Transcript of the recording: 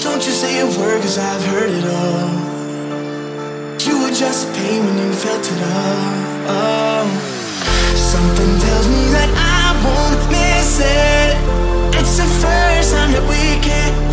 Don't you say a word, cause I've heard it all. You were just pain when you felt it all. Something tells me that I won't miss it. It's the first time that we can't